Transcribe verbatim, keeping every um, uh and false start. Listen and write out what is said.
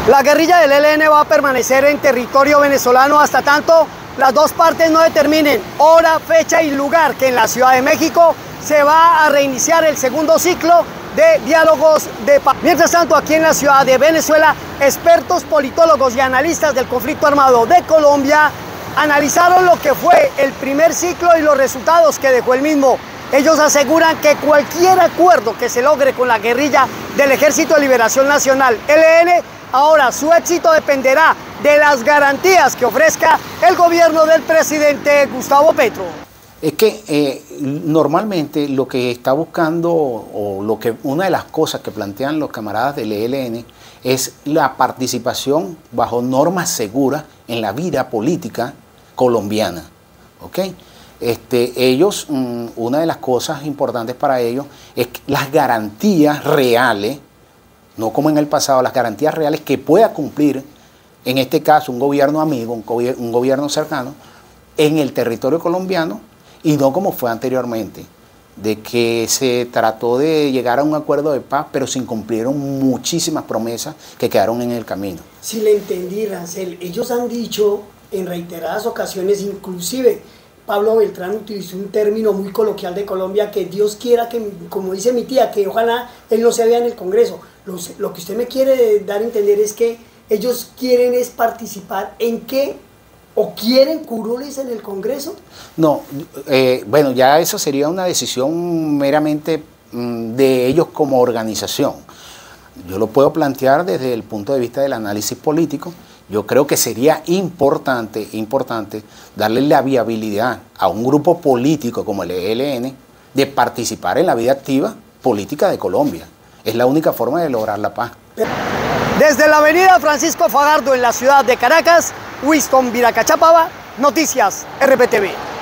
La guerrilla del E L N va a permanecer en territorio venezolano hasta tanto las dos partes no determinen hora, fecha y lugar que en la Ciudad de México se va a reiniciar el segundo ciclo de diálogos de paz. Mientras tanto, aquí en la ciudad de Venezuela, expertos, politólogos y analistas del conflicto armado de Colombia analizaron lo que fue el primer ciclo y los resultados que dejó el mismo. Ellos aseguran que cualquier acuerdo que se logre con la guerrilla del Ejército de Liberación Nacional, E L N, ahora su éxito dependerá de las garantías que ofrezca el gobierno del presidente Gustavo Petro. Es que eh, normalmente lo que está buscando, o lo que una de las cosas que plantean los camaradas del E L N es la participación bajo normas seguras en la vida política colombiana. ¿Ok? Este, ellos, mmm, una de las cosas importantes para ellos es las garantías reales, no como en el pasado, las garantías reales que pueda cumplir, en este caso, un gobierno amigo, un, gobier un gobierno cercano, en el territorio colombiano, y no como fue anteriormente, de que se trató de llegar a un acuerdo de paz, pero se incumplieron muchísimas promesas que quedaron en el camino. Si le entendí, Rancel, ellos han dicho en reiteradas ocasiones, inclusive Pablo Beltrán utilizó un término muy coloquial de Colombia, que Dios quiera que, como dice mi tía, que ojalá él no se vea en el Congreso. Lo, lo que usted me quiere dar a entender es que ellos quieren es participar en qué, o quieren curules en el Congreso. No, eh, bueno, ya eso sería una decisión meramente mm, de ellos como organización. Yo lo puedo plantear desde el punto de vista del análisis político. Yo creo que sería importante, importante darle la viabilidad a un grupo político como el E L N de participar en la vida activa política de Colombia. Es la única forma de lograr la paz. Desde la avenida Francisco Fajardo en la ciudad de Caracas, Winston Viracachapaba, Noticias R P T V.